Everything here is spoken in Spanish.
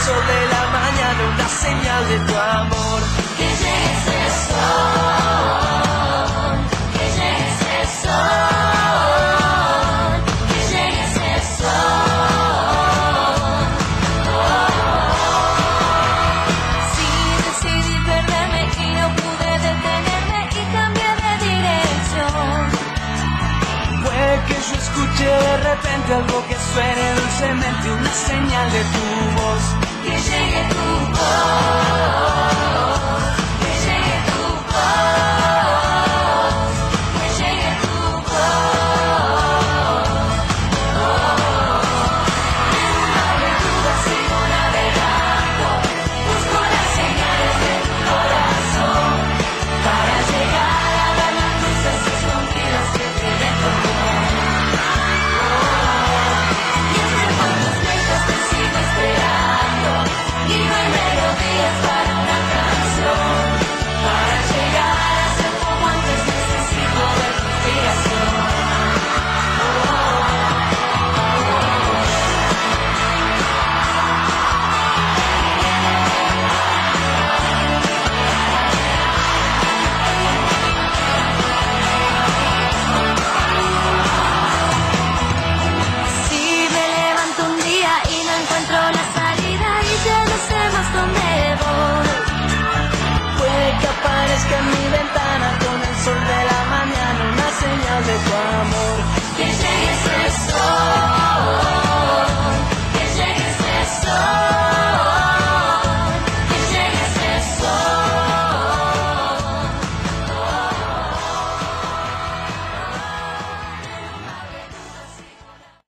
sol de la mañana, una señal de tu amor. Que llegue ese sol, que llegue ese sol, que llegue ese sol. Si decidí perderme y no pude detenerme y cambié de dirección. Puede que yo escuche de repente algo que suene dulcemente, una señal de tu voz. Que llegue tu voz.